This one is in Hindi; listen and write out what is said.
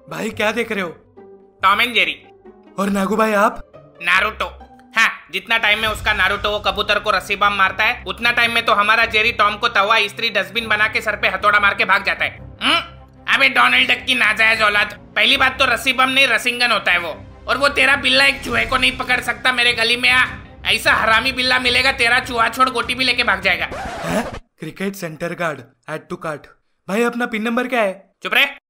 भाई क्या देख रहे हो? Tom and Jerry. और नागू भाई आप? नारुतो। हाँ, जितना टाइम में उसका नारुतो वो कबूतर को रस्सी बम मारता है, उतना टाइम में तो हमारा जेरी टॉम को तवा इस्त्री डस्टबिन बना के सर पे हथौड़ा मार के भाग जाता है। अबे डोनाल्ड डक की नाजायज औलाद, पहली बात तो रस्सी बम नहीं रसिंगन होता है वो। और वो तेरा बिल्ला एक चूहे को नहीं पकड़ सकता। मेरे गली में आ, ऐसा हरामी बिल्ला मिलेगा तेरा चूहा छोड़ गोटी भी लेके भाग जाएगा। Cricket centre guard, add to cart. भाई अपना पिन नंबर क्या है? चुप रहे।